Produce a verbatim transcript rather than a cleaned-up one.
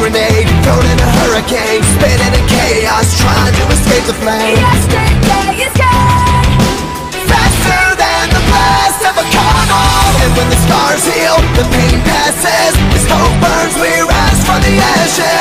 grenade, thrown in a hurricane, spinning in chaos, trying to escape the flame. Yesterday is gone, Faster than the blast of a carnal. And when the scars heal, the pain passes, as hope burns, we rise from the ashes.